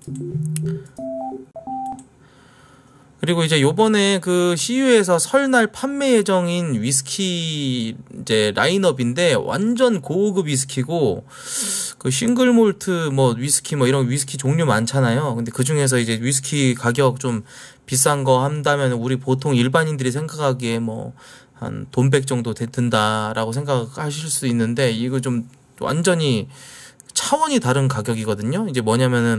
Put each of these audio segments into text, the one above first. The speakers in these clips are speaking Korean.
그리고 이제 요번에 그 CU에서 설날 판매 예정인 위스키 이제 라인업인데 완전 고급 위스키고, 그 싱글 몰트 뭐 위스키 뭐 이런 위스키 종류 많잖아요. 근데 그 중에서 이제 위스키 가격 좀 비싼 거 한다면 우리 보통 일반인들이 생각하기에 뭐 한 돈 100 정도 든다라고 생각하실 수 있는데, 이거 좀 완전히 차원이 다른 가격이거든요. 이제 뭐냐면은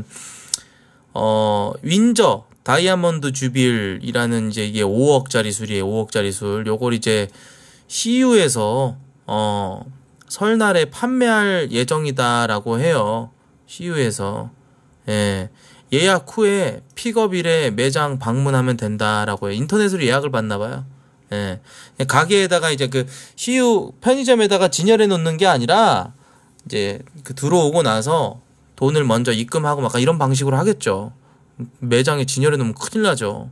윈저 다이아몬드 주빌이라는 이제 이게 5억짜리 술이에요. 5억짜리 술. 요걸 이제 CU에서 설날에 판매할 예정이다라고 해요. CU에서. 예. 예약 후에 픽업일에 매장 방문하면 된다라고 해요. 인터넷으로 예약을 받나 봐요. 예. 가게에다가 이제 그 CU 편의점에다가 진열해 놓는 게 아니라 이제 그 들어오고 나서 돈을 먼저 입금하고 막 이런 방식으로 하겠죠. 매장에 진열해 놓으면 큰일 나죠.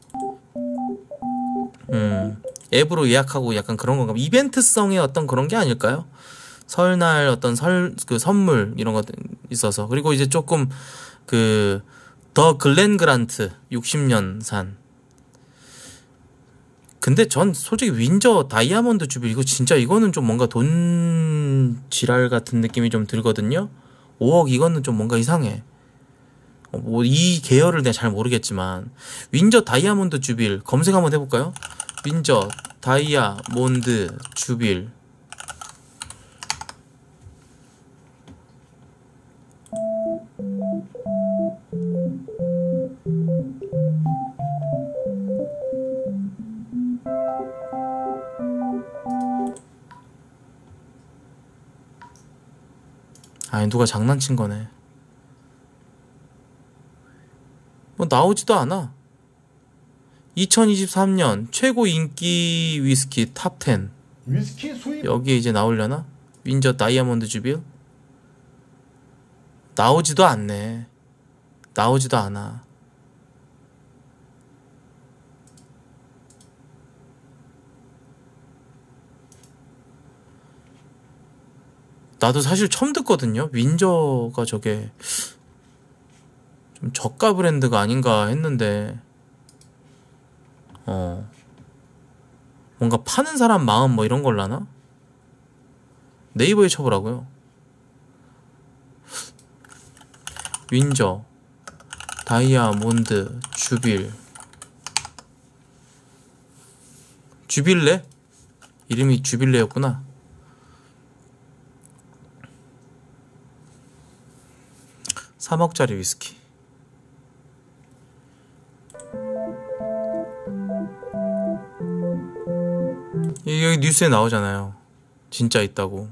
앱으로 예약하고 약간 그런 건가? 이벤트성의 어떤 그런 게 아닐까요? 설날 어떤 그 선물 이런 것 있어서. 그리고 이제 조금 그 더 글렌 그란트 60년 산. 근데 전 솔직히 윈저 다이아몬드 주빌 이거 진짜 이거는 좀 뭔가 돈 지랄 같은 느낌이 좀 들거든요. 5억 이거는 좀 뭔가 이상해. 뭐 이 계열을 내가 잘 모르겠지만, 윈저 다이아몬드 주빌 검색 한번 해볼까요? 윈저 다이아몬드 주빌. 아니 누가 장난친 거네. 뭐 나오지도 않아. 2023년 최고 인기 위스키 탑 10. 위스키 수입 여기에 이제 나오려나? 윈저 다이아몬드 주빌? 나오지도 않네. 나오지도 않아. 나도 사실 처음 듣거든요. 윈저가 저게 좀 저가 브랜드가 아닌가 했는데, 뭔가 파는 사람 마음 뭐 이런 걸라나? 네이버에 쳐보라고요. 윈저 다이아몬드 주빌. 주빌레? 이름이 주빌레였구나. (3억짜리) 위스키. 여기 뉴스에 나오잖아요. 진짜 있다고.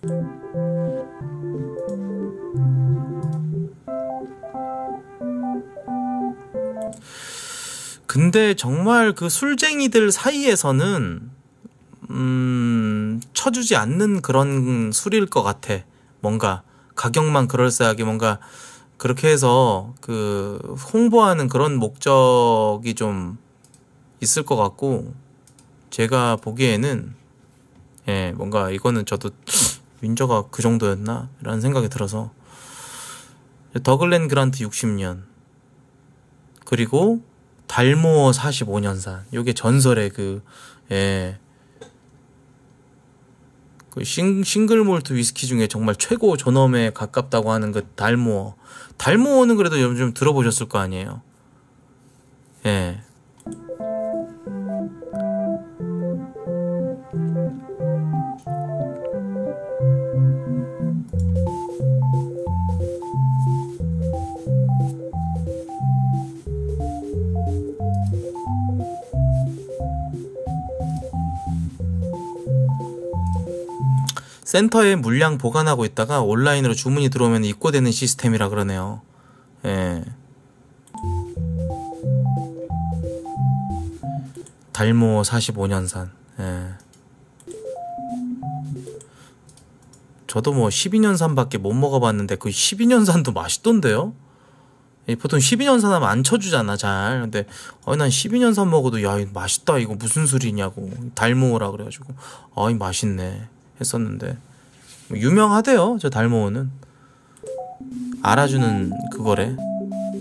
근데 정말 그 술쟁이들 사이에서는 쳐주지 않는 그런 술일 것 같아. 뭔가 가격만 그럴싸하게 뭔가 그렇게 해서 그 홍보하는 그런 목적이 좀 있을 것 같고, 제가 보기에는 예, 뭔가 이거는 저도 윈저가 그 정도였나? 라는 생각이 들어서. 더글렌 그란트 60년, 그리고 달모어 45년산. 요게 전설의 그, 예, 그 싱글 몰트 위스키 중에 정말 최고 존엄에 가깝다고 하는 그 달모어. 달모어는 그래도 요즘 들어보셨을 거 아니에요. 예. 센터에 물량 보관하고 있다가 온라인으로 주문이 들어오면 입고되는 시스템이라 그러네요. 예. 달모 45년산. 예. 저도 뭐 12년산밖에 못 먹어봤는데 그 12년산도 맛있던데요? 보통 12년산 하면 안 쳐주잖아, 잘. 근데 난 12년산 먹어도 야, 이거 맛있다. 이거 무슨 술이냐고. 달모어라 그래가지고 이 맛있네 했었는데, 유명하대요, 저 달모어는. 알아주는 그거래.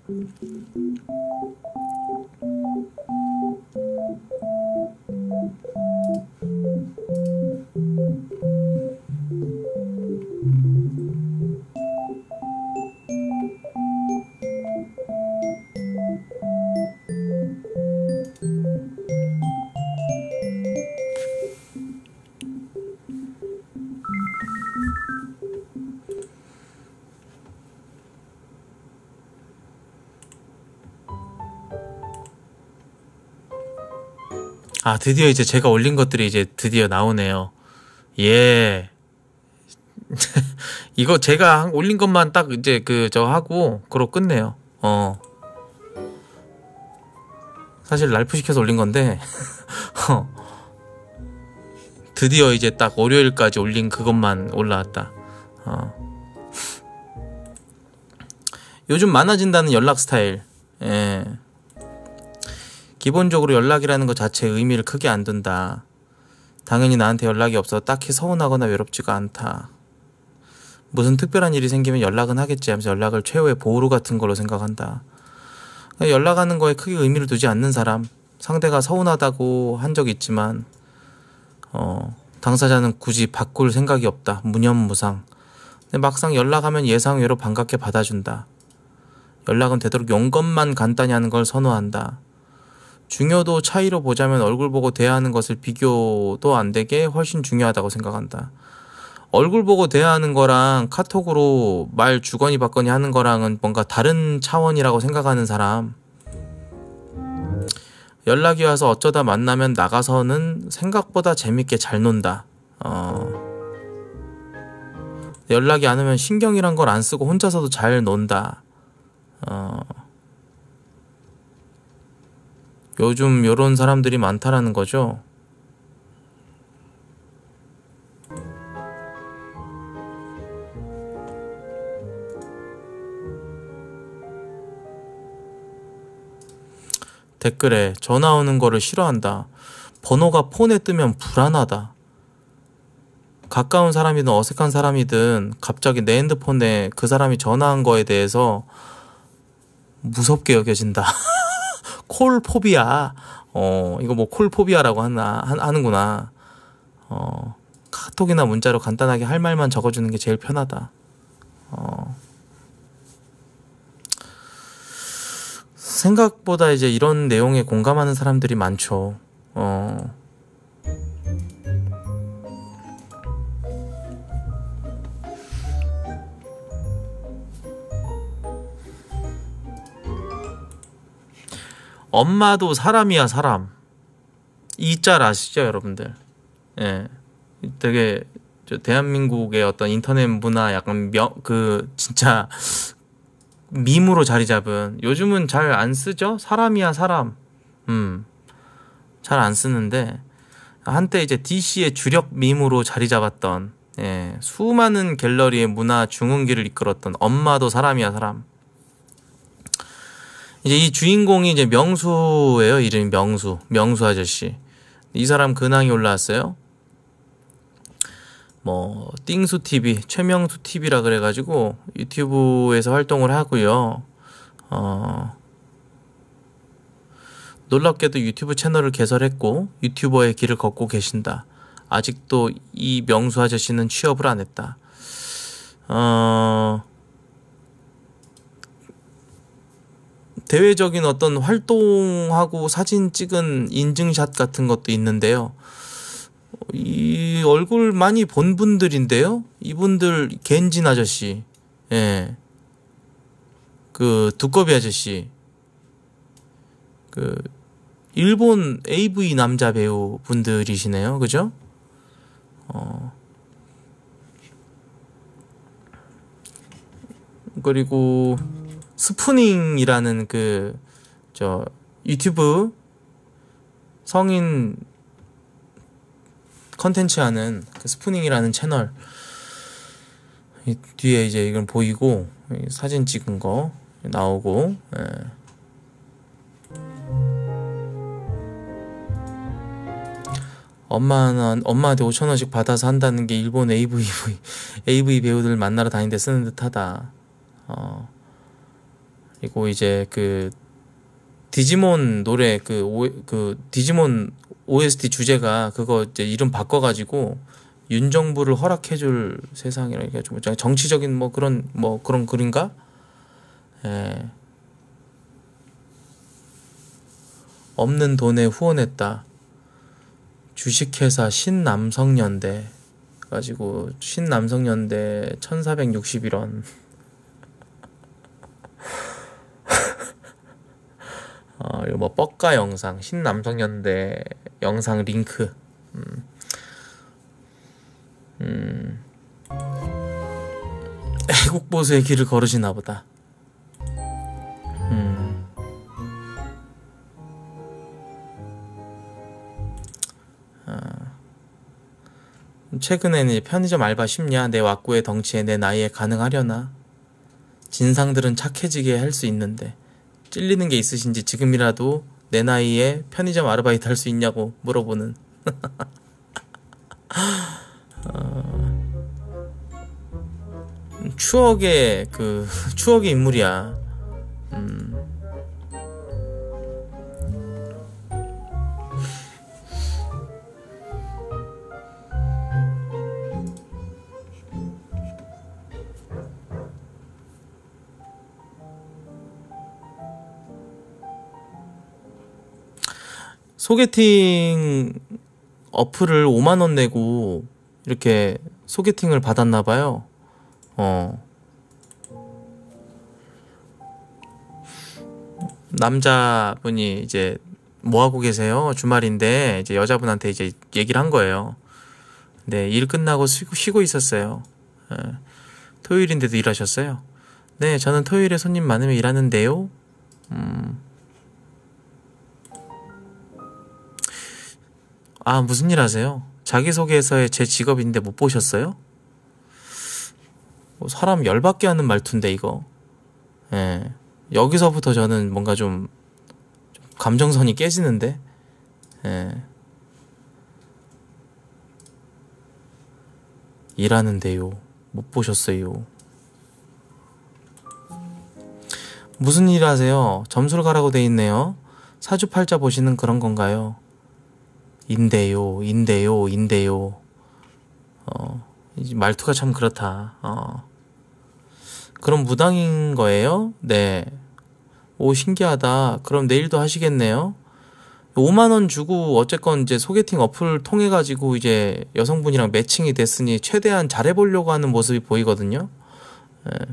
아, 드디어 이제 제가 올린 것들이 이제 드디어 나오네요. 예. 이거 제가 올린 것만 딱 이제 저 하고 그러고 끝내요. 사실 랄프 시켜서 올린 건데 드디어 이제 딱 월요일까지 올린 그것만 올라왔다. 요즘 많아진다는 연락 스타일. 예. 기본적으로 연락이라는 것 자체에 의미를 크게 안 둔다. 당연히 나한테 연락이 없어 딱히 서운하거나 외롭지가 않다. 무슨 특별한 일이 생기면 연락은 하겠지 하면서 연락을 최후의 보루 같은 걸로 생각한다. 연락하는 거에 크게 의미를 두지 않는 사람, 상대가 서운하다고 한 적 있지만 당사자는 굳이 바꿀 생각이 없다. 무념무상. 근데 막상 연락하면 예상외로 반갑게 받아준다. 연락은 되도록 용건만 간단히 하는 걸 선호한다. 중요도 차이로 보자면 얼굴 보고 대화하는 것을 비교도 안 되게 훨씬 중요하다고 생각한다. 얼굴 보고 대화하는 거랑 카톡으로 말 주거니 받거니 하는 거랑은 뭔가 다른 차원이라고 생각하는 사람. 연락이 와서 어쩌다 만나면 나가서는 생각보다 재밌게 잘 논다. 연락이 안 오면 신경이란 걸 안 쓰고 혼자서도 잘 논다. 요즘 요런 사람들이 많다라는 거죠. 댓글에 전화 오는 거를 싫어한다. 번호가 폰에 뜨면 불안하다. 가까운 사람이든 어색한 사람이든 갑자기 내 핸드폰에 그 사람이 전화한 거에 대해서 무섭게 여겨진다. 콜포비아. 이거 뭐 콜포비아라고 하는구나. 카톡이나 문자로 간단하게 할 말만 적어주는 게 제일 편하다. 생각보다 이제 이런 내용에 공감하는 사람들이 많죠. 엄마도 사람이야 사람. 이 짤 아시죠 여러분들? 예, 되게 대한민국의 어떤 인터넷 문화 약간 진짜 밈으로 자리 잡은, 요즘은 잘 안 쓰죠? 사람이야 사람. 잘 안 쓰는데 한때 이제 DC의 주력 밈으로 자리 잡았던, 예, 수많은 갤러리의 문화 중흥기를 이끌었던 엄마도 사람이야 사람. 이제 이 주인공이 이제 명수예요. 이름이 명수 아저씨. 이 사람 근황이 올라왔어요. 뭐 띵수 TV, 최명수 TV라 그래가지고 유튜브에서 활동을 하고요. 놀랍게도 유튜브 채널을 개설했고 유튜버의 길을 걷고 계신다. 아직도 이 명수 아저씨는 취업을 안 했다. 대외적인 어떤 활동하고 사진 찍은 인증샷 같은 것도 있는데요. 이 얼굴 많이 본 분들인데요. 이분들 겐진 아저씨, 예, 그 두꺼비 아저씨, 그 일본 AV 남자 배우 분들이시네요. 그죠? 그리고 스푸닝이라는 유튜브 성인 컨텐츠 하는 그 스푸닝이라는 채널 뒤에 이제 이건 보이고 사진 찍은 거 나오고, 예. 엄마한테 5,000원씩 받아서 한다는 게 일본 AV 배우들 만나러 다니는데 쓰는 듯하다. 그리고 이제 그 디지몬 노래 그 디지몬 OST 주제가 그거 이제 이름 바꿔가지고 윤정부를 허락해줄 세상이라 해가지고 정치적인 뭐 그런 글인가? 예. 없는 돈에 후원했다. 주식회사 신남성연대 가지고 신남성연대 1461원. 이거 뭐 뻑가 영상 신남성연대 영상 링크. 애국보수의 길을 걸으시나 보다. 최근에는 편의점 알바 쉽냐? 내 왁구의 덩치에 내 나이에 가능하려나? 진상들은 착해지게 할 수 있는데 찔리는 게 있으신지 지금이라도 내 나이에 편의점 아르바이트 할 수 있냐고 물어보는. 추억의 인물이야. 소개팅 어플을 5만 원 내고 이렇게 소개팅을 받았나 봐요. 남자분이 이제 뭐 하고 계세요? 주말인데 이제 여자분한테 이제 얘기를 한 거예요. 네, 일 끝나고 쉬고 있었어요. 토요일인데도 일하셨어요? 네, 저는 토요일에 손님 많으면 일하는데요. 아, 무슨 일 하세요? 자기소개서에 제 직업인데 못 보셨어요? 뭐 사람 열받게 하는 말투인데 이거. 예. 여기서부터 저는 뭔가 좀 감정선이 깨지는데. 예. 일하는데요. 못 보셨어요. 무슨 일 하세요? 점수를 가라고 돼 있네요. 사주팔자 보시는 그런 건가요? 인데요. 말투가 참 그렇다. 그럼 무당인 거예요? 네. 오, 신기하다. 그럼 내일도 하시겠네요? 5만 원 주고 어쨌건 이제 소개팅 어플 통해 가지고 이제 여성분이랑 매칭이 됐으니 최대한 잘해보려고 하는 모습이 보이거든요. 네.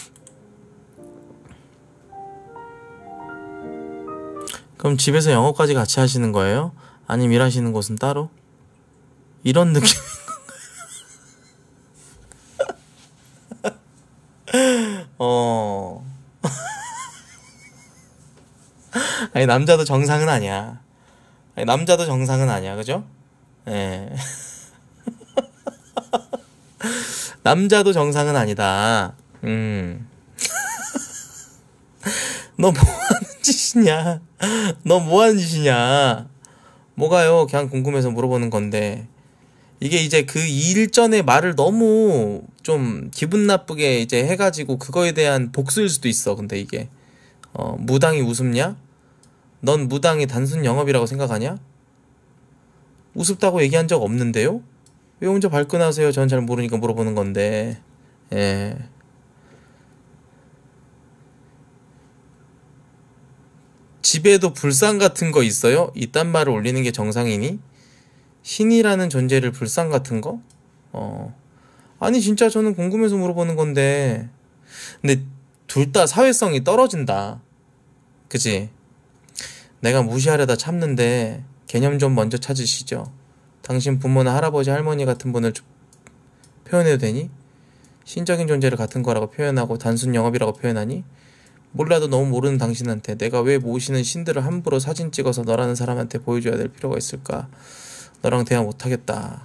그럼 집에서 영어까지 같이 하시는 거예요? 아니면 일하시는 곳은 따로? 이런 느낌. 아니, 남자도 정상은 아니야. 그죠? 예. 남자도 정상은 아니다. 너 뭐 하는 짓이냐? 뭐가요? 그냥 궁금해서 물어보는 건데. 이게 이제 그 일 전에 말을 너무 좀 기분 나쁘게 이제 해가지고 그거에 대한 복수일 수도 있어. 근데 이게 무당이 우습냐? 넌 무당이 단순 영업이라고 생각하냐? 우습다고 얘기한 적 없는데요? 왜 혼자 발끈하세요? 전 잘 모르니까 물어보는 건데. 예. 집에도 불상 같은 거 있어요? 이딴 말을 올리는 게 정상이니? 신이라는 존재를 불상 같은 거? 아니 진짜 저는 궁금해서 물어보는 건데. 근데 둘 다 사회성이 떨어진다. 그치? 내가 무시하려다 참는데 개념 좀 먼저 찾으시죠. 당신 부모나 할아버지 할머니 같은 분을 표현해도 되니? 신적인 존재를 같은 거라고 표현하고 단순 영업이라고 표현하니? 몰라도 너무 모르는 당신한테 내가 왜 모시는 신들을 함부로 사진 찍어서 너라는 사람한테 보여줘야 될 필요가 있을까? 너랑 대화 못하겠다.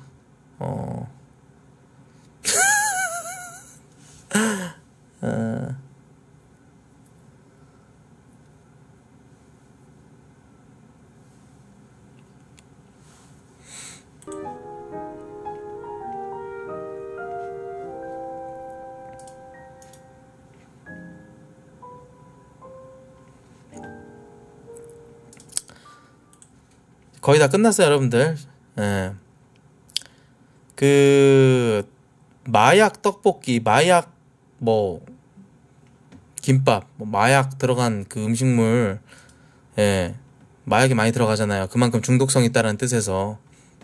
거의 다 끝났어요, 여러분들. 예. 그 마약 떡볶이, 마약 뭐 김밥, 뭐 마약 들어간 그 음식물, 예, 마약이 많이 들어가잖아요. 그만큼 중독성이 있다는 뜻에서.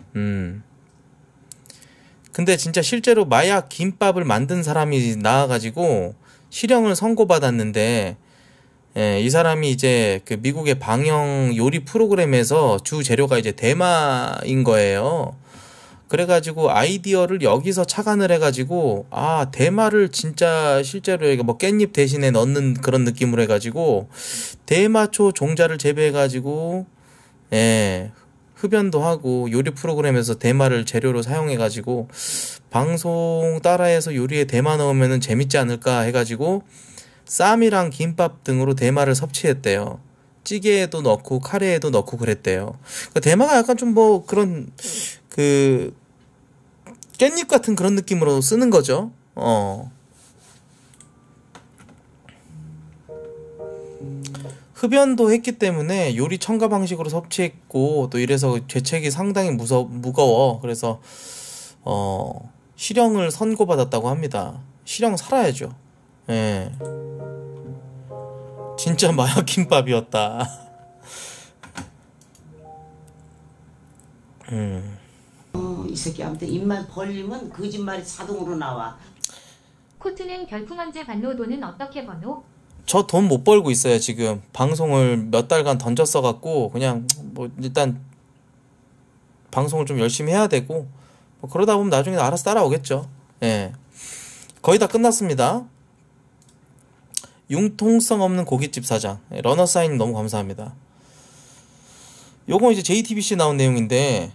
근데 진짜 실제로 마약 김밥을 만든 사람이 나와가지고 실형을 선고받았는데, 예, 이 사람이 이제 그 미국의 방영 요리 프로그램에서 주 재료가 이제 대마인 거예요. 그래가지고 아이디어를 여기서 착안을 해가지고, 아, 대마를 진짜 실제로 이게 뭐 깻잎 대신에 넣는 그런 느낌으로 해가지고 대마초 종자를 재배해가지고, 예, 흡연도 하고 요리 프로그램에서 대마를 재료로 사용해가지고 방송 따라해서 요리에 대마 넣으면 재밌지 않을까 해가지고 쌈이랑 김밥 등으로 대마를 섭취했대요. 찌개에도 넣고 카레에도 넣고 그랬대요. 그러니까 대마가 약간 좀 뭐 그런 그 깻잎 같은 그런 느낌으로 쓰는 거죠. 흡연도 했기 때문에 요리 첨가 방식으로 섭취했고 또 이래서 죄책이 상당히 무거워. 그래서 실형을 선고받았다고 합니다. 실형 살아야죠. 예. 진짜 마약 김밥이었다. 이 새끼 아무튼 입만 벌리면 거짓말이 자동으로 나와. 코트는 별풍 언제 받노? 돈은 어떻게 버노? 저 돈 못 벌고 있어요. 지금 방송을 몇 달간 던졌어 갖고 그냥 뭐 일단 방송을 좀 열심히 해야 되고 뭐 그러다 보면 나중에 알아서 따라오겠죠. 예. 거의 다 끝났습니다. 융통성 없는 고깃집 사장, 러너 사인 너무 감사합니다. 요건 이제 JTBC 나온 내용인데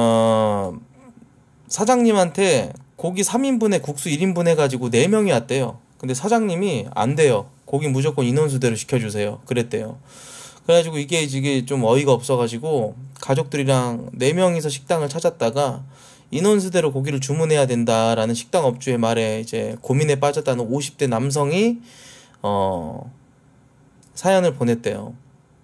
사장님한테 고기 3인분에 국수 1인분 해가지고 4명이 왔대요. 근데 사장님이 안 돼요. 고기 무조건 인원수대로 시켜주세요. 그랬대요. 그래가지고 이게 좀 어이가 없어가지고 가족들이랑 4명이서 식당을 찾았다가 인원수대로 고기를 주문해야 된다라는 식당 업주의 말에 이제 고민에 빠졌다는 50대 남성이 사연을 보냈대요.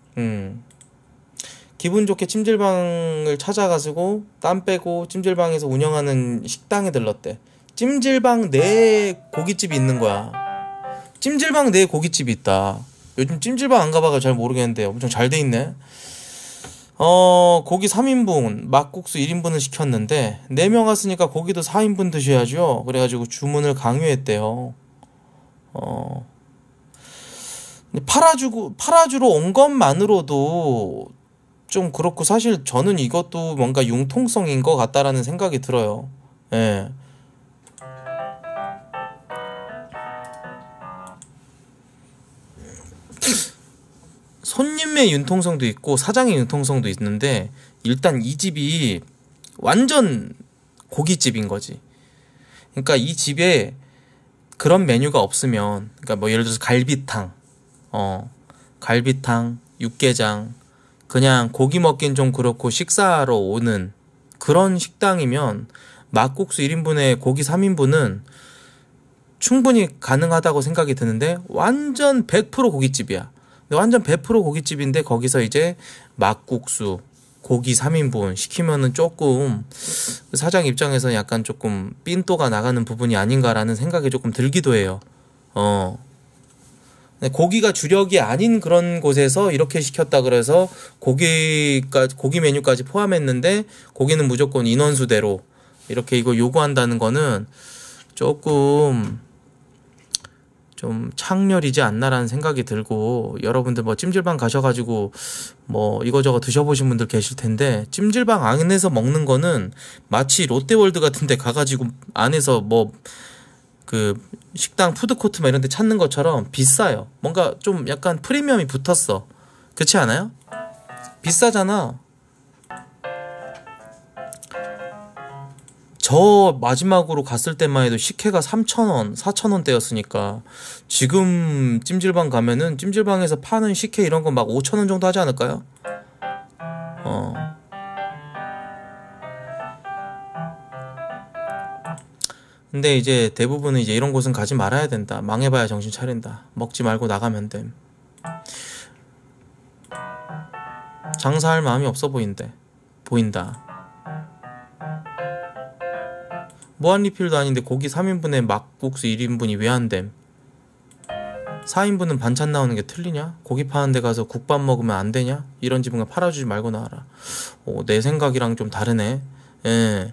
기분 좋게 찜질방을 찾아가지고 땀 빼고 찜질방에서 운영하는 식당에 들렀대. 찜질방 내에 고깃집이 있는 거야. 찜질방 내에 고깃집이 있다. 요즘 찜질방 안 가봐서 잘 모르겠는데 엄청 잘 돼 있네. 고기 3인분, 막국수 1인분을 시켰는데 4명 왔으니까 고기도 4인분 드셔야죠. 그래가지고 주문을 강요했대요. 팔아주러 온 것만으로도 좀 그렇고 사실 저는 이것도 뭔가 융통성인 것 같다라는 생각이 들어요. 예. 손님의 융통성도 있고 사장의 융통성도 있는데 일단 이 집이 완전 고깃집인 거지. 그러니까 이 집에 그런 메뉴가 없으면, 그러니까 뭐 예를 들어서 갈비탕, 육개장, 그냥 고기 먹긴 좀 그렇고 식사하러 오는 그런 식당이면 막국수 1인분에 고기 3인분은 충분히 가능하다고 생각이 드는데 완전 100% 고깃집이야. 완전 100% 고깃집인데 거기서 이제 막국수, 고기 3인분 시키면은 조금 사장 입장에서는 약간 조금 삔또가 나가는 부분이 아닌가라는 생각이 조금 들기도 해요. 고기가 주력이 아닌 그런 곳에서 이렇게 시켰다 그래서 고기 메뉴까지 포함했는데 고기는 무조건 인원수대로 이렇게 이거 요구한다는 거는 조금 좀 창렬이지 않나라는 생각이 들고, 여러분들 뭐 찜질방 가셔가지고 뭐 이거저거 드셔보신 분들 계실 텐데 찜질방 안에서 먹는 거는 마치 롯데월드 같은 데 가가지고 안에서 뭐 그 식당 푸드코트 막 이런 데 찾는 것처럼 비싸요. 뭔가 좀 약간 프리미엄이 붙었어. 그렇지 않아요? 비싸잖아. 저 마지막으로 갔을 때만 해도 식혜가 3,000원, 4,000원대였으니까 지금 찜질방 가면은 찜질방에서 파는 식혜 이런 거 막 5,000원 정도 하지 않을까요? 근데 이제 대부분은 이제 이런 곳은 가지 말아야 된다. 망해봐야 정신 차린다. 먹지 말고 나가면 됨. 장사할 마음이 없어 보인대. 보인다. 무한리필도 아닌데 고기 3인분에 막국수 1인분이 왜 안 됨? 4인분은 반찬 나오는 게 틀리냐? 고기 파는 데 가서 국밥 먹으면 안 되냐? 이런 집은 팔아주지 말고 나와라. 내 생각이랑 좀 다르네. 예.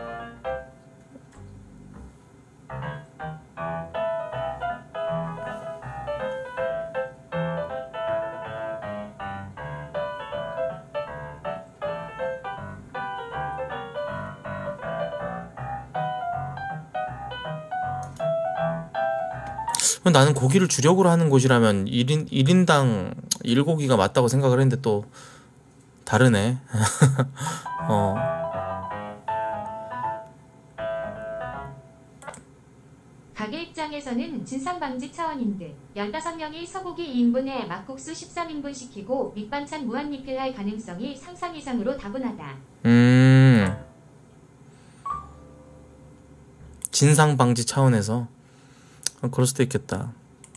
나는 고기를 주력으로 하는 곳이라면 1인당 1고기가 맞다고 생각을 했는데 또 다르네. 가게 입장에서는 진상방지 차원인 듯 15명이 소고기 2인분에 막국수 13인분 시키고 밑반찬 무한리필할 가능성이 상상 이상으로 다분하다. 진상방지 차원에서 그럴 수도 있겠다.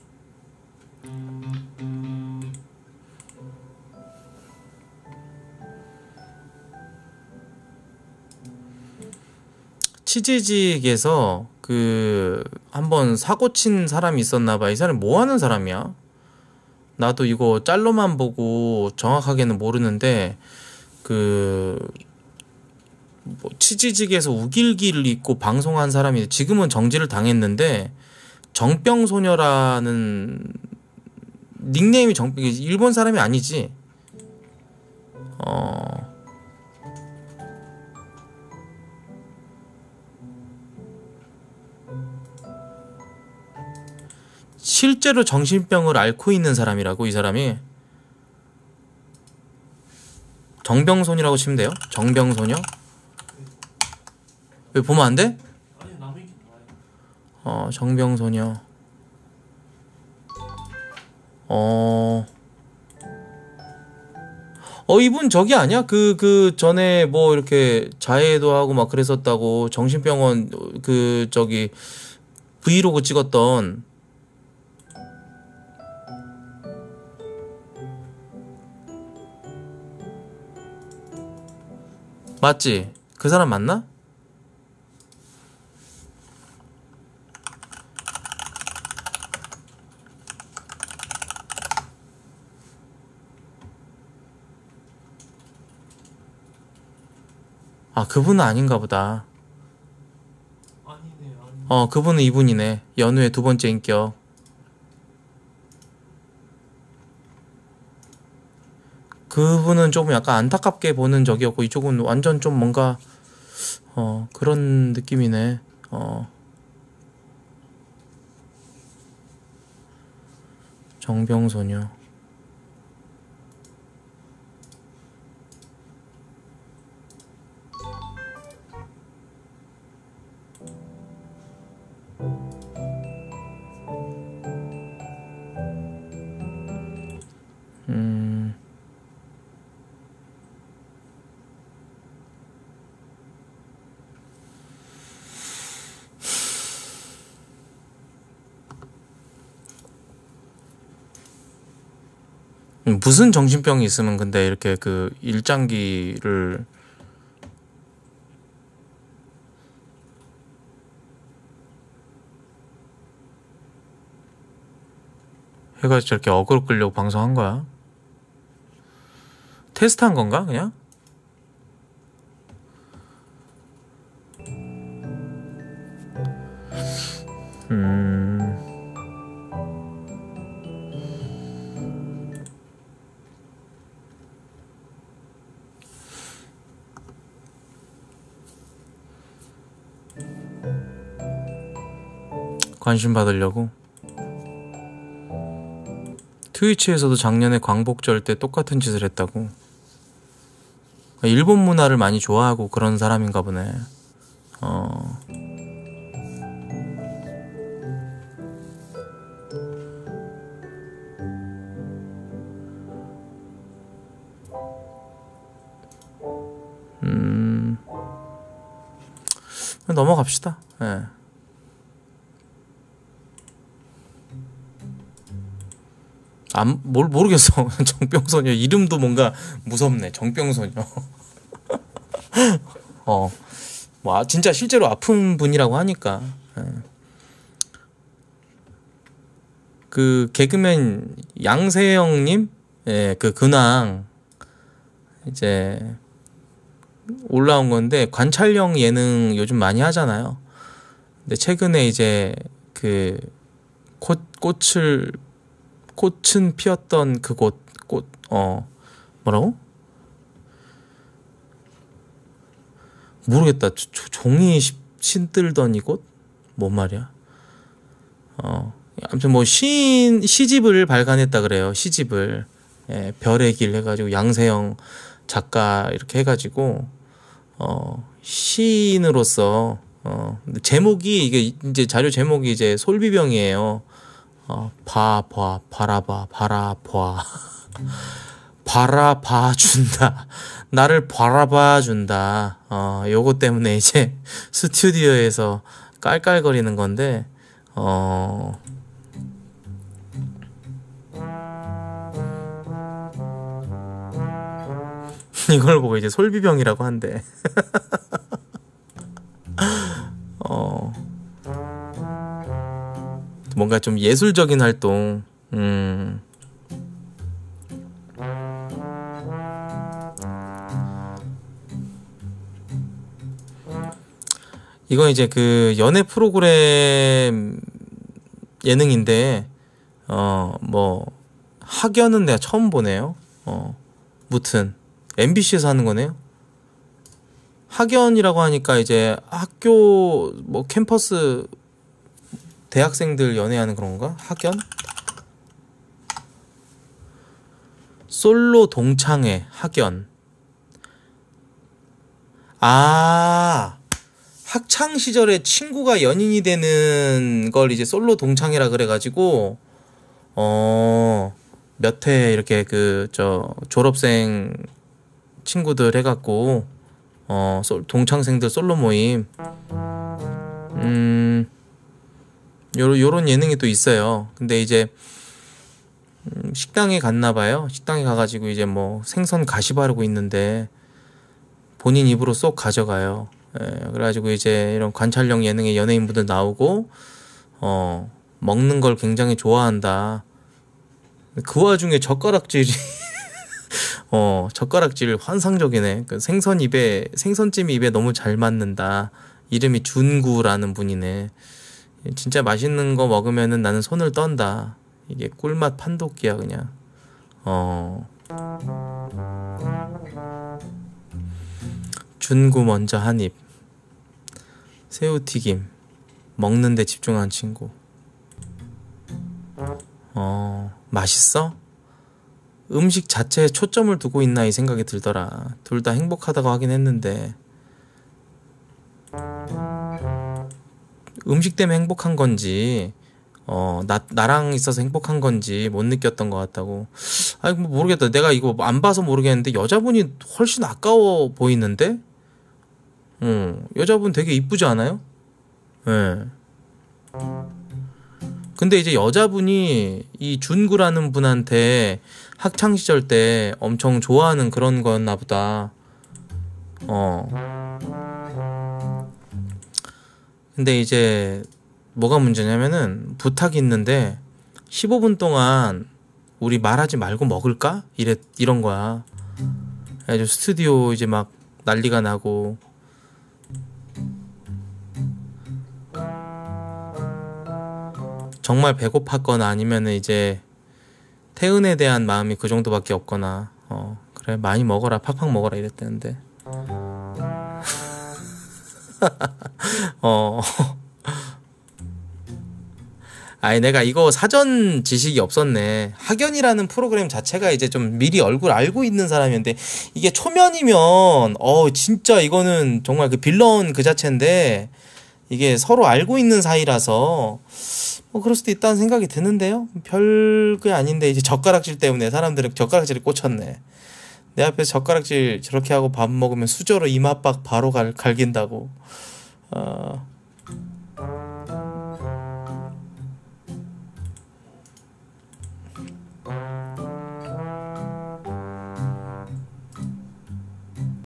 치즈직에서 한번 사고 친 사람이 있었나봐. 이 사람이 뭐 하는 사람이야? 나도 이거 짤로만 보고 정확하게는 모르는데 뭐 치즈직에서 우길기를 입고 방송한 사람이 지금은 정지를 당했는데 정병소녀라는 닉네임이 일본 사람이 아니지. 실제로 정신병을 앓고 있는 사람이라고. 이 사람이 정병소녀라고 치면 돼요. 정병소녀. 왜 보면 안 돼? 정병소녀. 이분 저기 아니야? 전에 뭐 이렇게 자해도 하고 막 그랬었다고 정신병원 저기 브이로그 찍었던. 맞지? 그 사람 맞나? 그분은 아닌가 보다. 아니네. 그분은 이분이네. 연우의 두 번째 인격. 그분은 조금 약간 안타깝게 보는 적이었고, 이쪽은 완전 좀 뭔가 그런 느낌이네. 정병소녀. 무슨 정신병이 있으면 근데 이렇게 일장기를 해가지고 저렇게 어그로 끌려고 방송한 거야? 테스트한 건가 그냥? 관심 받으려고? 트위치에서도 작년에 광복절 때 똑같은 짓을 했다고. 일본 문화를 많이 좋아하고 그런 사람인가 보네. 넘어갑시다. 네. 모르겠어. 정병소녀 이름도 뭔가 무섭네. 정병소녀. 뭐 진짜 실제로 아픈 분이라고 하니까. 예. 그 개그맨 양세형님, 예, 그 근황 이제 올라온 건데 관찰형 예능 요즘 많이 하잖아요. 근데 최근에 이제 그 꽃은 피었던 그곳 뭐라고? 모르겠다. 종이 신들던 이곳? 뭔 말이야? 아무튼 뭐 시집을 발간했다 그래요. 시집을. 예, 별의 길 해가지고 양세형 작가 이렇게 해가지고 시인으로서 제목이 이게 이제 자료 제목이 이제 솔비병이에요. 바라봐 바라봐준다. 나를 바라봐준다. 요거 때문에 이제 스튜디오에서 깔깔거리는 건데, 이걸 보고 이제 솔비병이라고 한대. 뭔가 좀 예술적인 활동, 이건 이제 그 연애 프로그램 예능인데, 뭐, 학연은 내가 처음 보네요. 무튼, MBC에서 하는 거네요. 학연이라고 하니까 이제 학교, 뭐, 캠퍼스, 대학생들 연애하는 그런 건가? 학연? 솔로 동창회, 학연. 학창 시절에 친구가 연인이 되는 걸 이제 솔로 동창회라 그래가지고 몇 회 이렇게 졸업생 친구들 해갖고 동창생들 솔로 모임 요런 예능이 또 있어요. 근데 이제 식당에 갔나봐요. 식당에 가가지고 이제 뭐 생선 가시 바르고 있는데 본인 입으로 쏙 가져가요. 예, 그래가지고 이제 이런 관찰형 예능에 연예인분들 나오고 먹는 걸 굉장히 좋아한다. 그 와중에 젓가락질이 젓가락질 환상적이네. 그 생선찜이 입에 너무 잘 맞는다. 이름이 준구라는 분이네. 진짜 맛있는 거 먹으면은 나는 손을 떤다. 이게 꿀맛 판독기야 그냥. 준구 먼저 한 입. 새우튀김. 먹는데 집중한 친구. 맛있어? 음식 자체에 초점을 두고 있나 이 생각이 들더라. 둘 다 행복하다고 하긴 했는데 음식 때문에 행복한 건지 나랑 있어서 행복한 건지 못 느꼈던 것 같다고. 아니 뭐 모르겠다. 내가 이거 안 봐서 모르겠는데 여자분이 훨씬 아까워 보이는데? 여자분 되게 이쁘지 않아요? 예. 근데 이제 여자분이 이 준구라는 분한테 학창시절 때 엄청 좋아하는 그런 거였나 보다. 근데 이제 뭐가 문제냐면은 부탁이 있는데 15분 동안 우리 말하지 말고 먹을까? 이런 거야. 그래가지고 스튜디오 이제 막 난리가 나고. 정말 배고팠거나 아니면은 이제 태은에 대한 마음이 그 정도밖에 없거나 그래 많이 먹어라 팍팍 먹어라 이랬다는데 아니 내가 이거 사전 지식이 없었네. 학연이라는 프로그램 자체가 이제 좀 미리 얼굴 알고 있는 사람이었는데 이게 초면이면 진짜 이거는 정말 그 빌런 그 자체인데 이게 서로 알고 있는 사이라서 뭐 그럴 수도 있다는 생각이 드는데요. 별게 아닌데 이제 젓가락질 때문에 사람들은 젓가락질에 꽂혔네. 내 앞에서 젓가락질 저렇게 하고 밥 먹으면 수저로 이마박 바로 갈긴다고.